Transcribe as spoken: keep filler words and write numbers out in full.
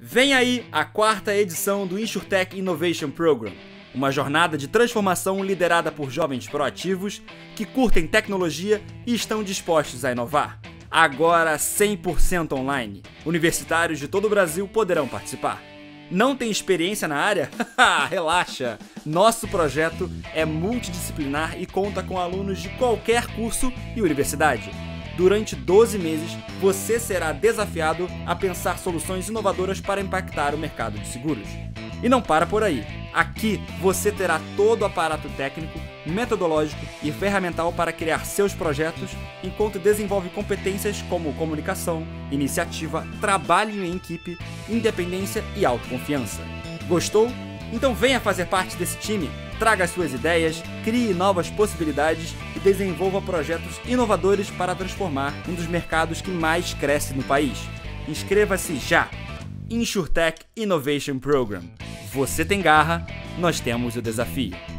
Vem aí a quarta edição do InsurTech Innovation Program, uma jornada de transformação liderada por jovens proativos que curtem tecnologia e estão dispostos a inovar. Agora cem por cento online. Universitários de todo o Brasil poderão participar. Não tem experiência na área? Relaxa! Nosso projeto é multidisciplinar e conta com alunos de qualquer curso e universidade. Durante doze meses, você será desafiado a pensar soluções inovadoras para impactar o mercado de seguros. E não para por aí. Aqui você terá todo o aparato técnico, metodológico e ferramental para criar seus projetos, enquanto desenvolve competências como comunicação, iniciativa, trabalho em equipe, independência e autoconfiança. Gostou? Então venha fazer parte desse time, traga suas ideias, crie novas possibilidades e desenvolva projetos inovadores para transformar um dos mercados que mais cresce no país. Inscreva-se já! InsurTech Innovation Program. Você tem garra, nós temos o desafio.